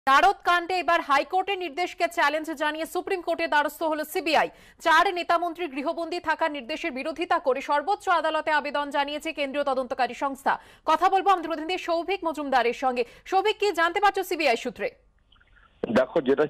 নারদ কাণ্ডে এবার হাইকোর্টের নির্দেশকে চ্যালেঞ্জ জানিয়ে সুপ্রিম কোর্টের দ্বারস্থ হল সিবিআই। 4 নেতামন্ত্রী গৃহবন্দী থাকার নির্দেশের বিরোধিতা করে সর্বোচ্চ আদালতে আবেদন জানিয়েছে কেন্দ্রীয় তদন্তকারী সংস্থা। কথা বলবো আমাদের প্রতিনিধি সৌভিক মজুমদারের সঙ্গে। সৌভিক, কি জানতে পারছো সিবিআই সূত্রে? দেখো, যেটা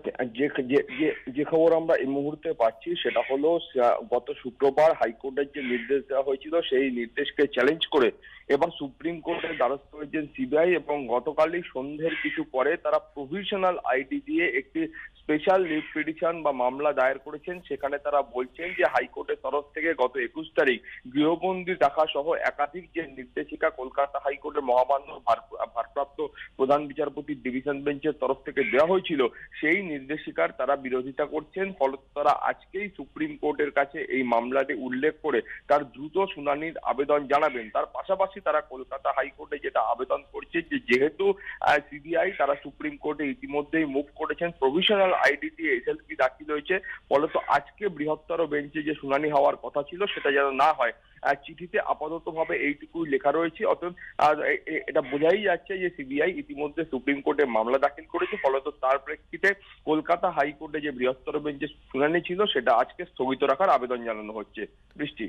যে খবর আমরা এই মুহূর্তে পাচ্ছি সেটা হলো গত শুক্রবার হাইকোর্টের যে নির্দেশ দেওয়া হয়েছিল সেই নির্দেশকে চ্যালেঞ্জ করে এবার সুপ্রিম কোর্টের দ্বারস্থ হয়েছেন সিবিআই, এবং গতকালই সন্ধ্যের কিছু পরে তারা প্রভিশনাল আইডি দিয়ে একটি স্পেশাল লিভ পিটিশন বা মামলা দায়ের করেছেন। সেখানে তারা বলছেন যে হাইকোর্টের তরফ থেকে গত 21 তারিখ গৃহবন্দী রাখা সহ একাধিক যে নির্দেশিকা কলকাতা হাইকোর্টের মহামান্য ভারপ্রাপ্ত প্রধান বিচারপতির ডিভিশন বেঞ্চের তরফ থেকে দেওয়া হয়েছিল সেই নির্দেশিকার তারা বিরোধিতা করছেন। ফলত তারা আজকেই সুপ্রিম কোর্টের কাছে এই মামলাটি উল্লেখ করে তার দ্রুত শুনানির আবেদন জানাবেন। তার পাশাপাশি তারা কলকাতা হাইকোর্টে যেটা আবেদন করছে যে যেহেতু সিবিআই তারা সুপ্রিম কোর্টে ইতিমধ্যেই মুভ করেছেন, প্রভিশনাল আইডি দিয়ে এসএলপি দাখিল হয়েছে, ফলত আজকে বৃহত্তর বেঞ্চে যে শুনানি হওয়ার কথা ছিল সেটা যেন না হয়। চিঠিতে আপাতত ভাবে এইটুকুই লেখা রয়েছে। অতএব এটা বোঝাই যাচ্ছে যে সিবিআই ইতিমধ্যে সুপ্রিম কোর্টে মামলা দাখিল করেছে, ফলত তার প্রেক্ষিতে কলকাতা হাইকোর্টে যে বৃহত্তর বেঞ্চে শুনানি ছিল সেটা আজকে স্থগিত রাখার আবেদন জানানো হচ্ছে। বৃষ্টি,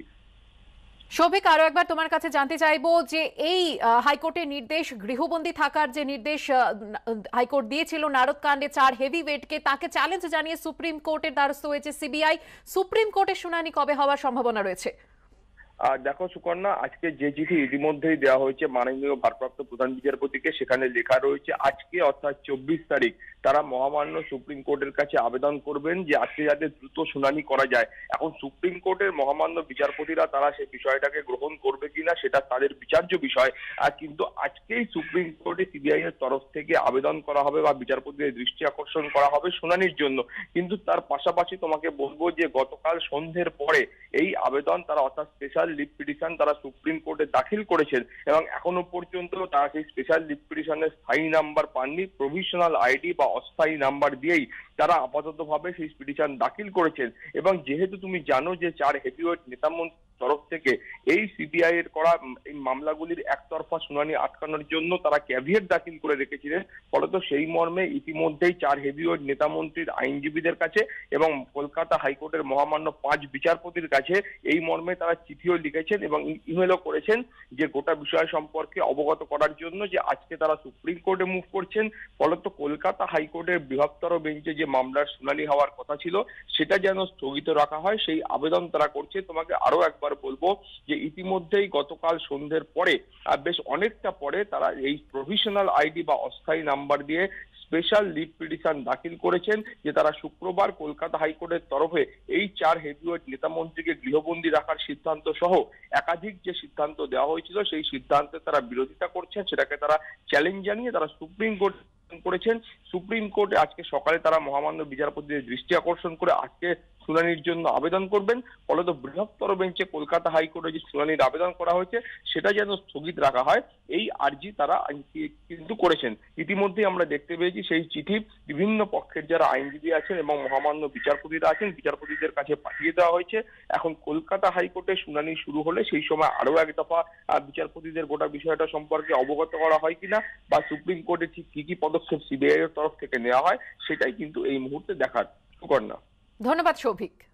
সৌভিক, আরো একবার তোমার কাছে জানতে চাইবো যে এই হাইকোর্টের নির্দেশ, গৃহবন্দী থাকার যে নির্দেশ হাইকোর্ট দিয়েছিল নারদ কাণ্ডে 4 হেভিওয়েটকে, তাকে চ্যালেঞ্জ জানিয়ে সুপ্রিম কোর্টের দ্বারস্থ হয়েছে সিবিআই। সুপ্রিম কোর্টের শুনানি কবে হওয়ার সম্ভাবনা রয়েছে? দেখো সুকন্যা, আজকে যে চিঠি ইতিমধ্যেই দেওয়া হয়েছে মাননীয় ভারপ্রাপ্ত প্রধান বিচারপতিকে, সেখানে লেখা রয়েছে আজকে অর্থাৎ 24 তারিখ তারা মহামান্য সুপ্রিম কোর্টের কাছে আবেদন করবেন যে আজকে যাতে দ্রুত শুনানি করা যায়। এখন সুপ্রিম কোর্টের মহামান্য বিচারপতিরা তারা সেই বিষয়টাকে গ্রহণ করবে কিনা সেটা তাদের বিচার্য বিষয়। কিন্তু আজকেই সুপ্রিম কোর্টে সিবিআই এর তরফ থেকে আবেদন করা হবে বা বিচারপতিদের দৃষ্টি আকর্ষণ করা হবে শুনানির জন্য। কিন্তু তার পাশাপাশি তোমাকে বলবো যে গতকাল সন্ধ্যের পরে এই আবেদন তারা অর্থাৎ স্পেশাল লিভ পিটিশন তারা সুপ্রিম কোর্টে দাখিল করেছেন, এবং এখনো পর্যন্ত তারা সেই স্পেশাল লিভ পিটিশনের স্থায়ী নাম্বার পাননি। প্রভিশনাল আইডি বা অস্থায়ী নাম্বার দিয়েই তারা আপাতত ভাবে সেই পিটিশন দাখিল করেছেন। এবং যেহেতু তুমি জানো যে 4 হেভিওয়েট নেতামন্ত্রীর তরফ থেকে এই সিবিআই এর করা এই মামলাগুলির একতরফা শুনানি আটকানোর জন্য তারা ক্যাভিয়েট দাখিল করে রেখেছিলেন, ফলত সেই মর্মে ইতিমধ্যেই 4 হেভিওয়েট নেতামন্ত্রীর আইনজীবীদের কাছে এবং কলকাতা হাইকোর্টের মহামান্য 5 বিচারপতির কাছে এই মর্মে তারা চিঠিও লিখেছেন এবং ইমেলও করেছেন যে গোটা বিষয় সম্পর্কে অবগত করার জন্য যে আজকে তারা সুপ্রিম কোর্টে মুভ করছেন। ফলত কলকাতা হাইকোর্টের বৃহত্তর বেঞ্চে যে মামলার শুনানি হওয়ার কথা ছিল সেটা যেন স্থগিত রাখা হয় সেই আবেদন তারা করছে। তোমাকে আরো একবার বলবো যে ইতিমধ্যেই গতকাল সন্ধ্যের পরে বেশ অনেকটা পরে তারা এই প্রভিশনাল আইডি বা অস্থায়ী নাম্বার দিয়ে স্পেশাল লিভ পিটিশন দাখিল করেছেন যে তারা শুক্রবার কলকাতা হাইকোর্টের তরফে এই 4 হেভিওয়েট নেতামন্ত্রীকে গৃহবন্দী রাখার সিদ্ধান্ত সহ একাধিক যে সিদ্ধান্ত দেওয়া হয়েছিল সেই সিদ্ধান্তে তারা বিরোধিতা করছেন, সেটাকে তারা চ্যালেঞ্জ জানিয়ে তারা সুপ্রিম কোর্ট করেছেন। সুপ্রিম কোর্টে আজকে সকালে তারা মহামান্য বিচারপতিদের দৃষ্টি আকর্ষণ করে আজকে শুনানির জন্য আবেদন করবেন। ফলত বৃহত্তর বেঞ্চে কলকাতা হাইকোর্টে যে শুনানির আবেদন করা হয়েছে সেটা যেন স্থগিত রাখা হয় এই আর্জি তারা কিন্তু করেছেন। ইতিমধ্যে আমরা দেখতে পেয়েছি সেই চিঠি বিভিন্ন পক্ষের যারা আইনজীবী আছেন এবং মহামান্য বিচারপতিরা আছেন বিচারপতিদের কাছে পাঠিয়ে দেওয়া হয়েছে। এখন কলকাতা হাইকোর্টে শুনানি শুরু হলে সেই সময় আরো এক দফা বিচারপতিদের গোটা বিষয়টা সম্পর্কে অবগত করা হয় কিনা বা সুপ্রিম কোর্টে ঠিক কি কি পদক্ষেপ সিবিআই এর তরফ থেকে নেওয়া হয় সেটাই কিন্তু এই মুহূর্তে দেখার। সুকন্যা, ধন্যবাদ সৌভিক।